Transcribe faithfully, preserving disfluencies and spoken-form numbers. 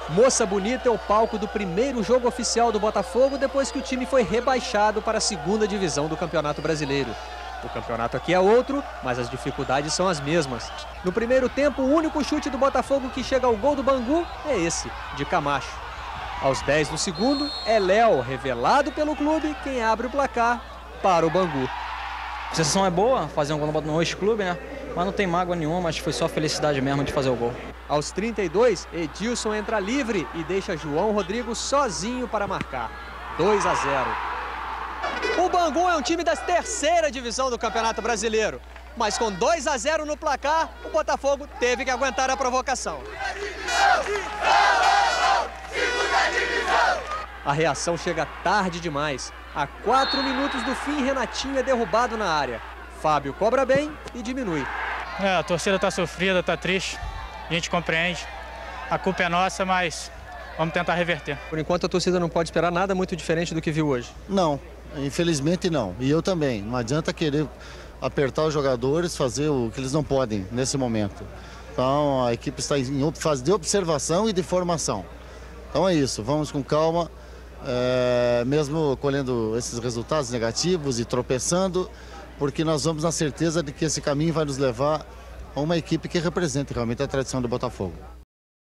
Moça Bonita é o palco do primeiro jogo oficial do Botafogo depois que o time foi rebaixado para a segunda divisão do Campeonato Brasileiro. O campeonato aqui é outro, mas as dificuldades são as mesmas. No primeiro tempo, o único chute do Botafogo que chega ao gol do Bangu é esse, de Camacho. Aos dez do segundo, é Léo, revelado pelo clube, quem abre o placar para o Bangu. A sensação é boa, fazer um gol no ex-clube, né? Mas não tem mágoa nenhuma, mas foi só felicidade mesmo de fazer o gol. Aos trinta e dois, Edilson entra livre e deixa João Rodrigo sozinho para marcar. dois a zero. O Bangu é um time da terceira divisão do Campeonato Brasileiro. Mas com dois a zero no placar, o Botafogo teve que aguentar a provocação. A reação chega tarde demais. A quatro minutos do fim, Renatinho é derrubado na área. Fábio cobra bem e diminui. É, a torcida está sofrida, está triste. A gente compreende. A culpa é nossa, mas vamos tentar reverter. Por enquanto, a torcida não pode esperar nada muito diferente do que viu hoje. Não, infelizmente não. E eu também. Não adianta querer apertar os jogadores, fazer o que eles não podem nesse momento. Então, a equipe está em fase de observação e de formação. Então é isso, vamos com calma. É, mesmo colhendo esses resultados negativos e tropeçando, porque nós vamos na certeza de que esse caminho vai nos levar a uma equipe que represente realmente a tradição do Botafogo.